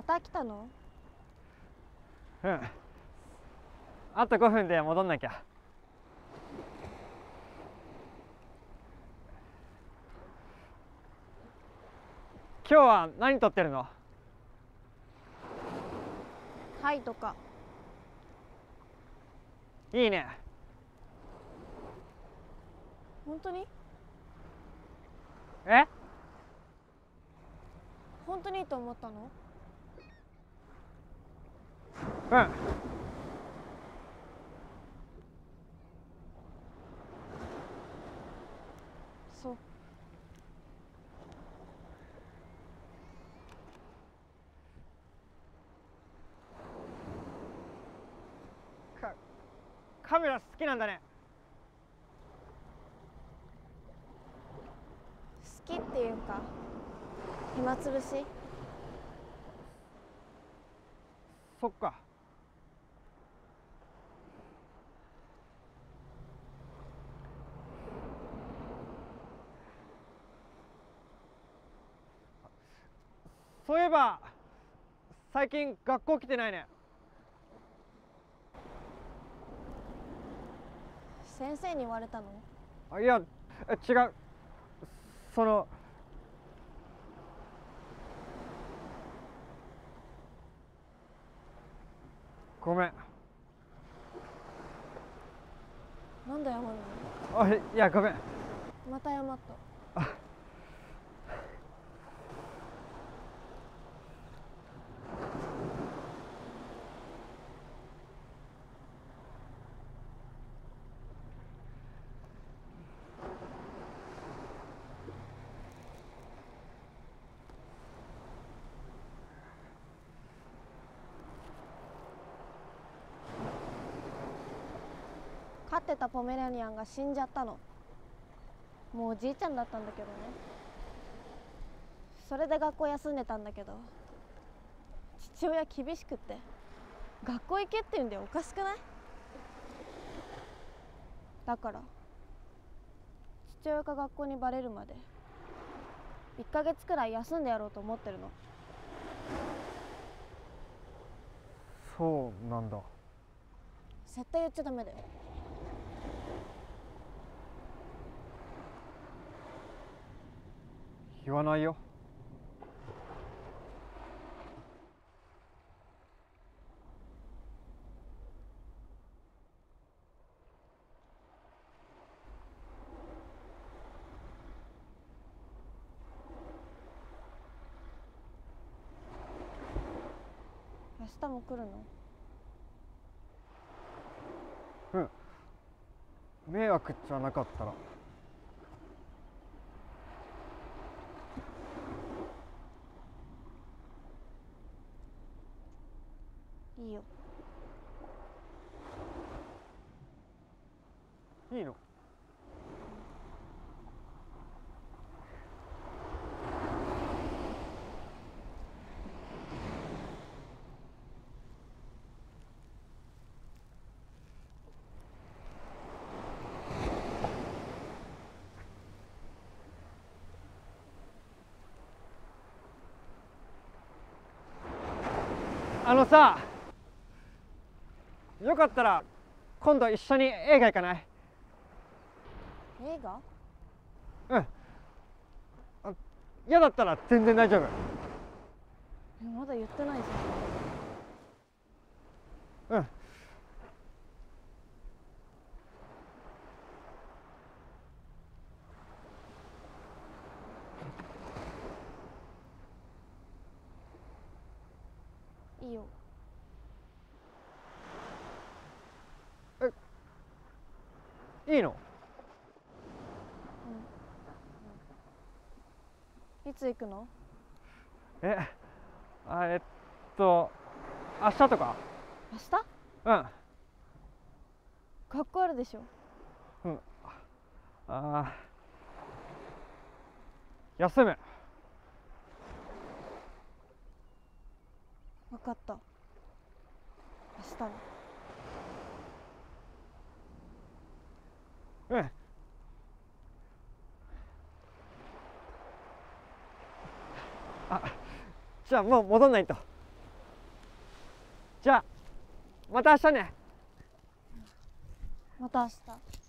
た来たの？ うん。あと5分で戻んなきゃ。今日は何撮ってるの？ はいとか。 いいね。 本当に？ え？ 本当にいいと思ったの？ うん。 そう。 カメラ好きなんだね。 好きっていうか暇つぶし。 そっか。そういえば最近学校来てないね。 先生に言われたの？ いや、違う。そのごめん。 なんで謝るの？ いやごめん。 また謝った。飼ってたポメラニアンが死んじゃったの。もうおじいちゃんだったんだけどね。それで学校休んでたんだけど、父親厳しくって学校行けって言うんでおかしくない？だから父親が学校にバレるまで1ヶ月くらい休んでやろうと思ってるの。 そうなんだ。 絶対言っちゃダメだよ。 言わないよ。 明日も来るの？ うん。迷惑じゃなかったら。 いいよ。 いいの？あのさ、よかったら今度一緒に映画行かない？ 映画？ うん。嫌だったら全然大丈夫。 まだ言ってないじうん。 ゃん。いいよ。 いいの？ いつ行くの？ え、えっと明日とか？ 明日？ うん。 学校あるでしょ。 うん。休む。 分かった。明日ね。 うん。じゃあもう戻んないと。 じゃあまた明日ね。 また明日。